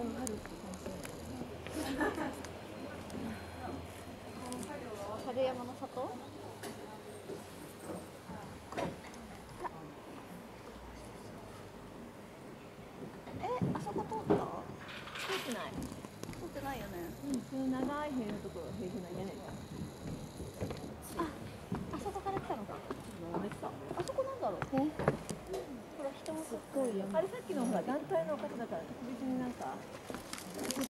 春山の里。あそこ通った？通ってない。通ってないよね。 その長い塀のところ、塀じゃない屋根が。 あそこから来たのか。あそこなんだろう。ほら人もすっごいよ。 あれさっきのほら団体の方だから特別になんか。